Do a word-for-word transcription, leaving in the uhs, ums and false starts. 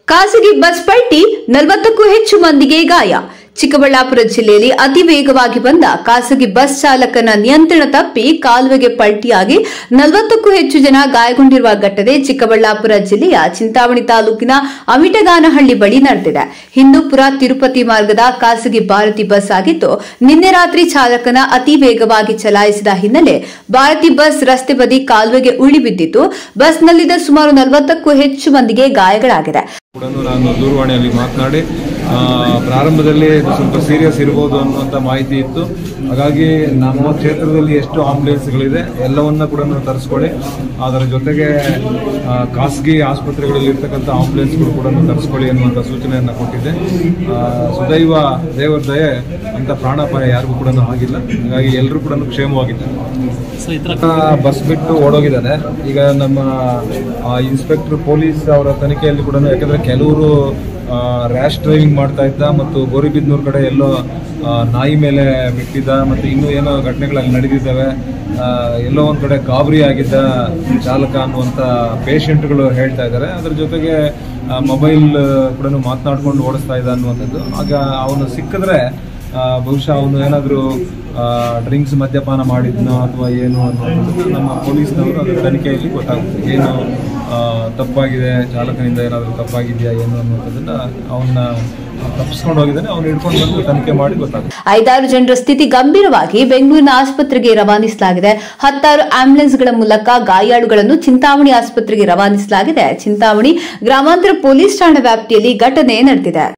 ಖಾಸಗಿ ಬಸ್ ಪಲ್ಟಿ ನಲವತ್ತಕ್ಕೂ ಹೆಚ್ಚು ಮಂದಿಗೆ ಗಾಯ. ಚಿಕ್ಕಬಳ್ಳಾಪುರ ಜಿಲ್ಲೆಯಲ್ಲಿ ಅತಿ ವೇಗವಾಗಿ ಬಂದ ಖಾಸಗಿ ಬಸ್ ಚಾಲಕನ ನಿಯಂತ್ರಣ ತಪ್ಪಿ ಕಾಲುವೆಗೆ ಪಲ್ಟಿಯಾಗಿ ನಲವತ್ತಕ್ಕೂ ಹೆಚ್ಚು ಜನ ಗಾಯಗೊಂಡಿರುವ ಘಟನೆ ಚಿಕ್ಕಬಳ್ಳಾಪುರ ಜಿಲ್ಲೆಯ ಚಿಂತಾಮಣಿ ತಾಲೂಕಿನ ಅಮಿಟಗಾನಹಳ್ಳಿ ಬಳಿ ನಡೆದಿದೆ. ಹಿಂದೂಪುರ ತಿರುಪತಿ ಮಾರ್ಗದ ಖಾಸಗಿ ಭಾರತಿ ಬಸ್ ಆಗಿದ್ದು, ನಿನ್ನೆ ರಾತ್ರಿ ಚಾಲಕನ ಅತಿ ವೇಗವಾಗಿ ಚಲಾಯಿಸಿದ ಹಿನ್ನೆಲೆ ಭಾರತಿ ಬಸ್ ರಸ್ತೆ ಬದಿ ಕಾಲುವೆಗೆ ಉರುಳಿ ಬಿದ್ದಿದ್ದು, ಬಸ್ನಲ್ಲಿದ್ದ ಸುಮಾರು ನಲವತ್ತಕ್ಕೂ ಹೆಚ್ಚು ಮಂದಿಗೆ ಗಾಯಗಳಾಗಿದೆ. ನಾನು ದೂರವಾಣಿಯಲ್ಲಿ ಮಾತನಾಡಿ ಪ್ರಾರಂಭದಲ್ಲಿ ಇದು ಸ್ವಲ್ಪ ಸೀರಿಯಸ್ ಇರಬಹುದು ಅನ್ನುವಂಥ ಮಾಹಿತಿ ಇತ್ತು. ಹಾಗಾಗಿ ನಮ್ಮ ಕ್ಷೇತ್ರದಲ್ಲಿ ಎಷ್ಟು ಆಂಬುಲೆನ್ಸ್ಗಳಿದೆ ಎಲ್ಲವನ್ನ ಕೂಡ ತರಿಸ್ಕೊಳ್ಳಿ, ಅದರ ಜೊತೆಗೆ ಖಾಸಗಿ ಆಸ್ಪತ್ರೆಗಳಲ್ಲಿ ಇರ್ತಕ್ಕಂಥ ಆಂಬುಲೆನ್ಸ್ಗಳು ಕೂಡ ತರಿಸ್ಕೊಳ್ಳಿ ಅನ್ನುವಂಥ ಸೂಚನೆಯನ್ನು ಕೊಟ್ಟಿದ್ದೆ. ಸುದೈವ ದೇವರ ದಯೆ ಅಂತ ಪ್ರಾಣಾಪಾಯ ಯಾರಿಗೂ ಕೂಡ ಆಗಿಲ್ಲ. ಹಾಗಾಗಿ ಎಲ್ಲರೂ ಕೂಡ ಕ್ಷೇಮವಾಗಿದ್ದಾರೆ. ಬಸ್ ಬಿಟ್ಟು ಓಡೋಗಿದ್ದಾರೆ. ಈಗ ನಮ್ಮ ಇನ್ಸ್ಪೆಕ್ಟರ್ ಪೊಲೀಸ್ ಅವರ ತನಿಖೆಯಲ್ಲಿ ಕೂಡ, ಯಾಕಂದ್ರೆ ಕೆಲವರು ರ್ಯಾಶ್ ಡ್ರೈವಿಂಗ್ ಮಾಡ್ತಾ ಇದ್ದ ಮತ್ತು ಗೋರಿಬಿದ್ನೂರು ಕಡೆ ಎಲ್ಲೋ ನಾಯಿ ಮೇಲೆ ಬಿಟ್ಟಿದ್ದ ಮತ್ತು ಇನ್ನೂ ಏನೋ ಘಟನೆಗಳಲ್ಲಿ ನಡೆದಿದ್ದಾವೆ. ಎಲ್ಲೋ ಒಂದು ಕಡೆ ಗಾಬರಿ ಆಗಿದ್ದ ಚಾಲಕ ಅನ್ನುವಂಥ ಪೇಷಂಟ್ಗಳು ಹೇಳ್ತಾ ಇದ್ದಾರೆ. ಅದರ ಜೊತೆಗೆ ಮೊಬೈಲ್ ಕೂಡ ಮಾತನಾಡ್ಕೊಂಡು ಓಡಿಸ್ತಾ ಇದ್ದ ಅನ್ನುವಂಥದ್ದು. ಆಗ ಅವನು ಸಿಕ್ಕಿದ್ರೆ ಬಹುಶಃ ಅವನು ಏನಾದರೂ ಡ್ರಿಂಕ್ಸ್ ಮದ್ಯಪಾನ ಮಾಡಿದ್ನೋ ಅಥವಾ ಏನು ಅನ್ನೋದು ನಮ್ಮ ಪೊಲೀಸ್ನವರು ಅದರ ತನಿಖೆಯಲ್ಲಿ ಗೊತ್ತಾಗುತ್ತೆ. ಏನು ತಪ್ಪಾಗಿದೆ, ಚಾಲಕನಿಂದ ಏನಾದರೂ ತಪ್ಪಾಗಿದೆಯಾ ಏನು ಅನ್ನೋದನ್ನ ಅವನ್ನ ತಪ್ಪಿಸ್ಕೊಂಡು ಹೋಗಿದ್ದಾನೆ, ಅವ್ನು ಹಿಡ್ಕೊಂಡು ಬಂದು ತನಿಖೆ ಮಾಡಿ ಗೊತ್ತಾಗುತ್ತೆ. ಐದಾರು ಜನರ ಸ್ಥಿತಿ ಗಂಭೀರವಾಗಿ ಬೆಂಗಳೂರಿನ ಆಸ್ಪತ್ರೆಗೆ ರವಾನಿಸಲಾಗಿದೆ. ಹತ್ತಾರು ಆಂಬ್ಯುಲೆನ್ಸ್ಗಳ ಮೂಲಕ ಗಾಯಾಳುಗಳನ್ನು ಚಿಂತಾಮಣಿ ಆಸ್ಪತ್ರೆಗೆ ರವಾನಿಸಲಾಗಿದೆ. ಚಿಂತಾಮಣಿ ಗ್ರಾಮಾಂತರ ಪೊಲೀಸ್ ಠಾಣಾ ವ್ಯಾಪ್ತಿಯಲ್ಲಿ ಘಟನೆ ನಡೆದಿದೆ.